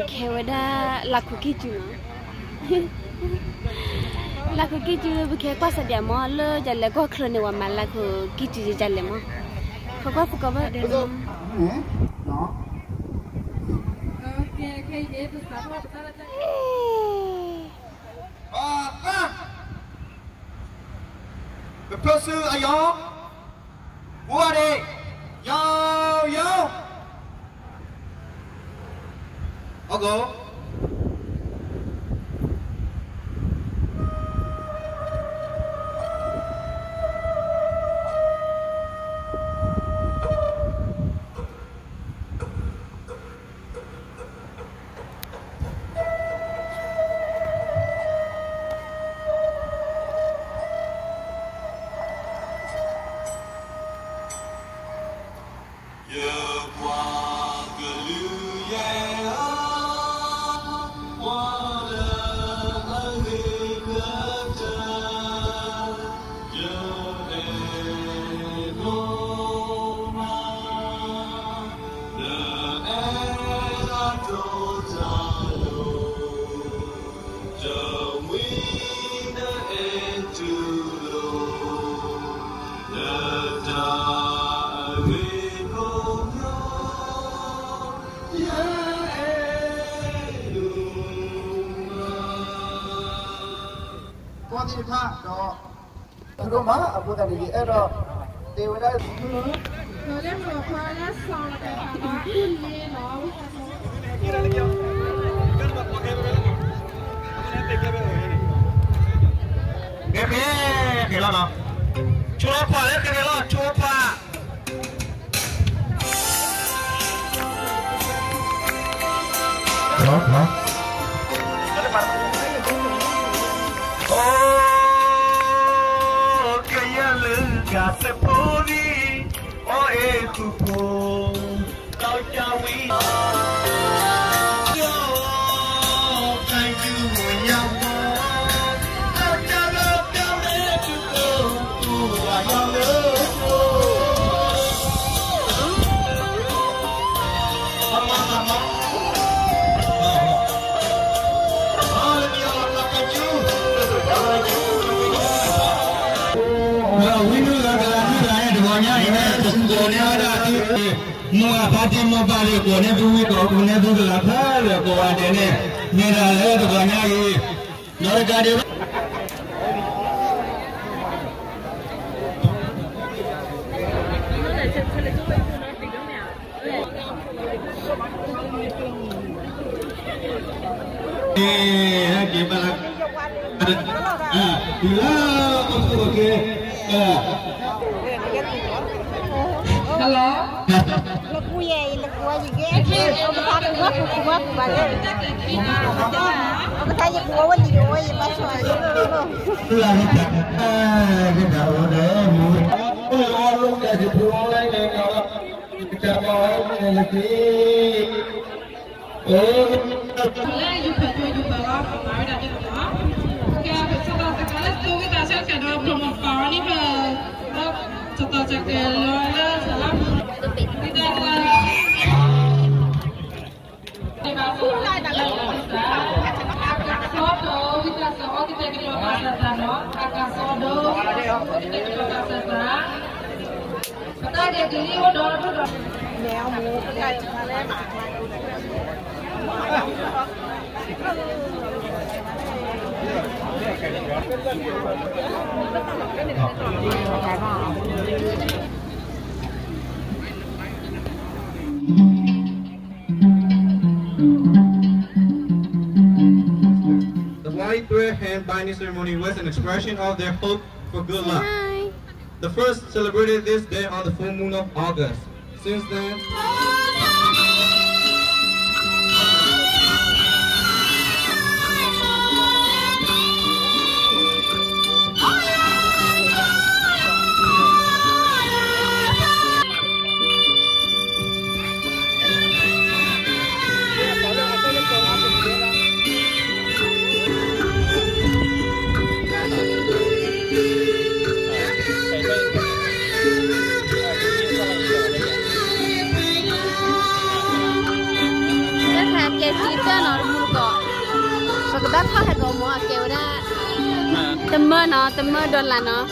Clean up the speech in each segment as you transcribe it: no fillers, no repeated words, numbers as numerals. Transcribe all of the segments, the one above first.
เคว่าได้ลักคุกิจูลักคุกิจูบุเคก็สัตยามอเลยจะแล้วก็คลนในวันมาลักคุกิจูจะเลยมั้งเขาก็ฟุกว่าเดี๋ยวน้องโอเคเดี๋ยวภาษาพ่อภาษาอะไรเพื่อซื้ออายอวัวเด็กยาวโอเคที่ท่าก็รู้มาอาบุตรดีเออเดี๋ยวได้เราเรียกว่าพอแล้วสองแต่ต่อขึ้นเลยเนาะเก็บเห็นแล้วเนาะชัวร์พอแล้วเก็บแล้วชัวร์พอเนาะse podi o e tu po tao cha wi yo kai ju ya mo tao cha lo tao le tu ko tu wa ya lo mama mama mua phát triển mua ba mươi của nên vui có của nên vui là thế là của anh thế này nên là lấy được vào nhà gì nói ra đi chị bà thì là ok Hello. Lực vui lực vui gì ghê. Ông ta được mất bà ghê. Ông ta giật mua gì rồi gì bắt xoài. Là cái đầu để mùi. Ôi luôn để thì buông lên này nó. Chào mời là gì. Lấy giúp phải tôi giúp phải lo phải đặt cho nó. Kêu phải sao ta sẽ lấy tôi cái ta sẽ cả đồ cùng một có đi mà. Cho tao chắc cái lo đó sẽ lắm. Đi ra là đi vào phố lại đặt lên sodo kita sodo kita kilo pasar no kakak sodo kita kilo pasar kita dia diri udah Mèo mù cái này mà The white prayer hand binding ceremony was an expression of their hope for good luck. The first celebrated this day on the full moon of August. Since then, tầm mơ đồn là nó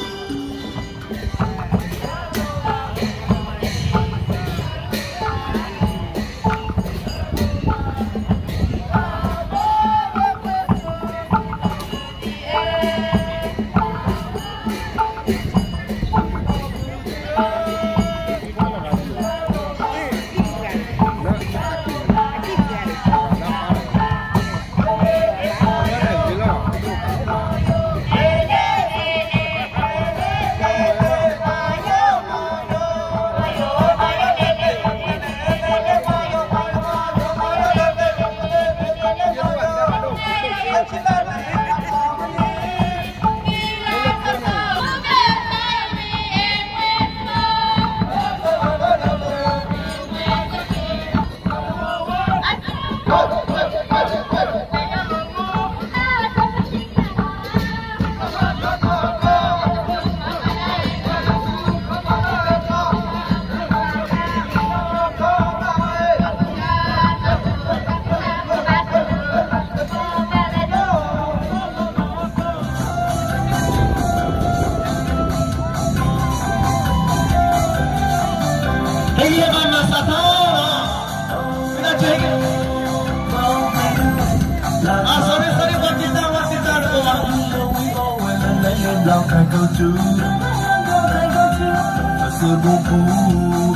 I go to, I said,